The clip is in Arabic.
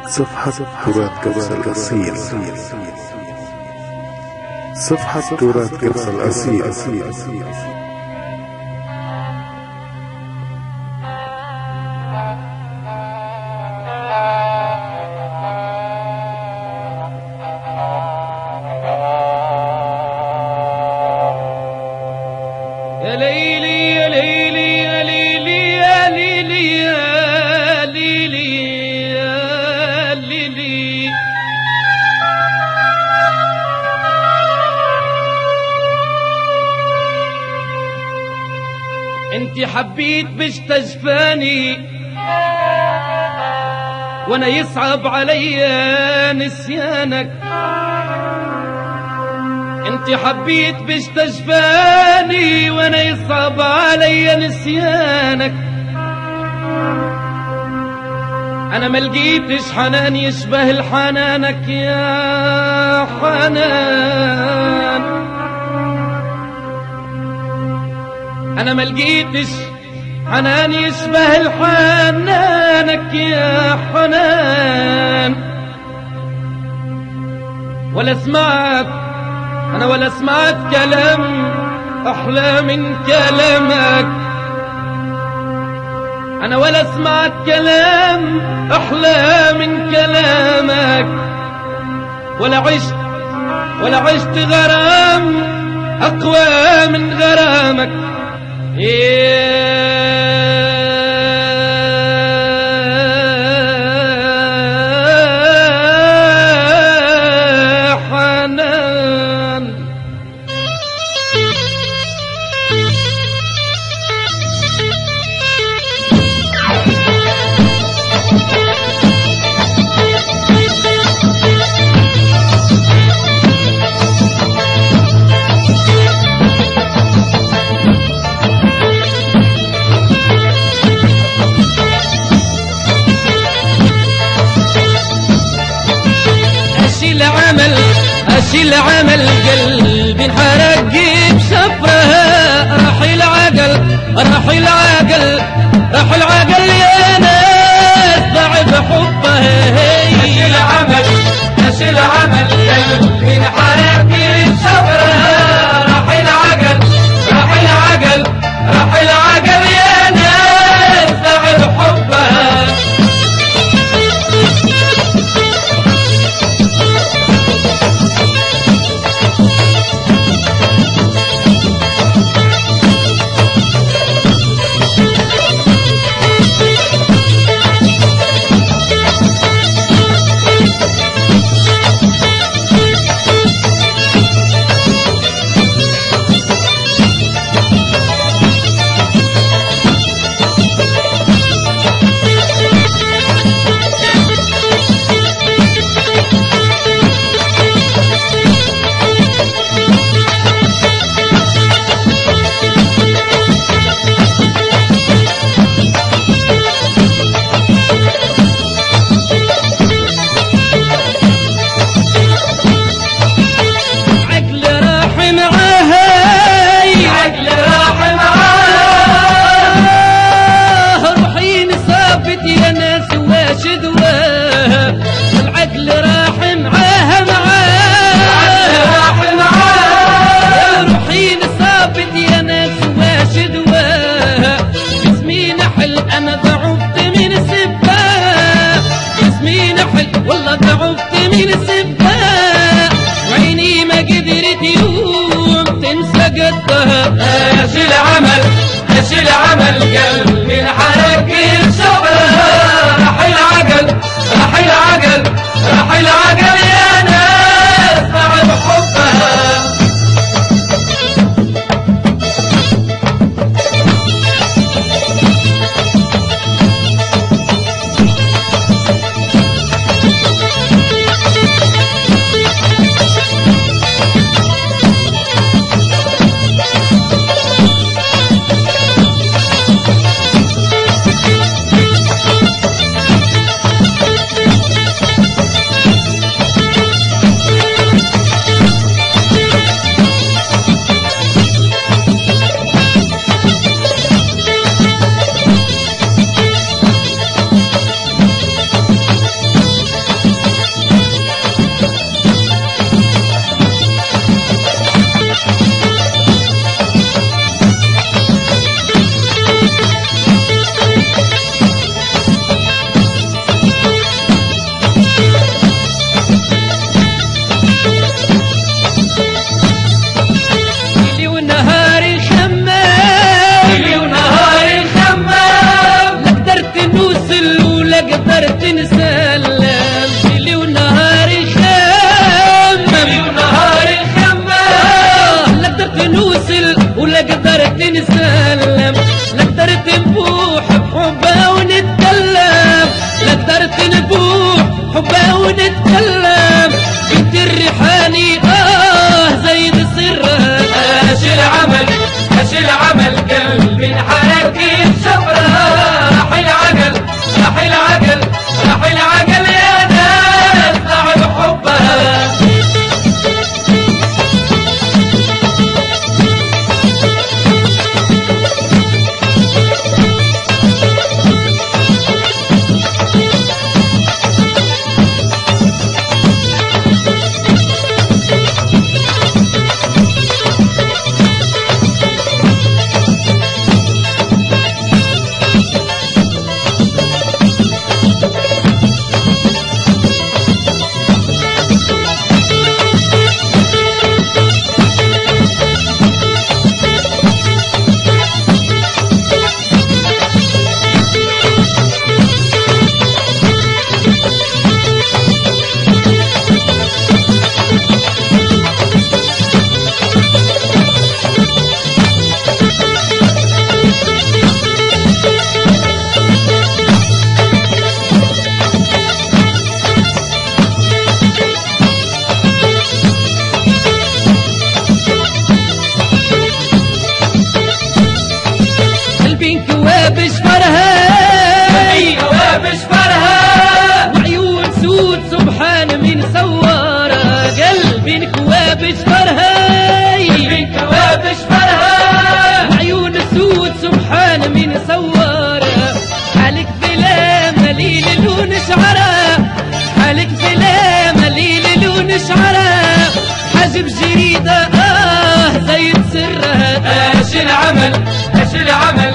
صفحة تراث قرص الأصيل. صفحة تراث قرص الأصيل. يا ليلي يا ليلي يا ليلي يا ليلي يا ليلي يا ليلي، انتي حبيت باش تجفاني وانا يصعب عليا نسيانك. انتي حبيت باش تجفاني وانا يصعب عليا نسيانك. انا ما لقيتش حنان يشبه الحنانك يا حنان. انا ما لقيتش حنان يشبه الحنانك يا حنان. ولا سمعت أنا ولا سمعت كلام أحلى من كلامك. أنا ولا سمعت كلام أحلى من كلامك. ولا عشت غرام أقوى من غرامك. أشيل عمل قلبي انحرق بسفرها. راح العقل يا ناس ضعف حبها. أشيل عمل قلبي انحرق بسفرها. راح العقل يا ناس ضعف حبها. أشيل عمل قلبي انحرق بسفرها. راح العقل يا ناس ضعف حبها. قدرت نسلم ليلي ونهار الخمم لا قدرت نوصل ولا قدرت نسلم لا قدرت نبوح بحبها ونتكلم لا قدرت نبوح بحبها ونتكلم بنت الريحاني زايد سرها اش العمل قلبي انحرق شفرها راح العقل يا ناس ضاع بحبها كواب شفرها وعيون سود سبحان من سوارة قلبي كواب شفرها وعيون سود سبحان من سوارة حالك ظلام مليل لون شعرها حالك ظلام مليل لون شعرها حاجب جريدة زايد سرها اش العمل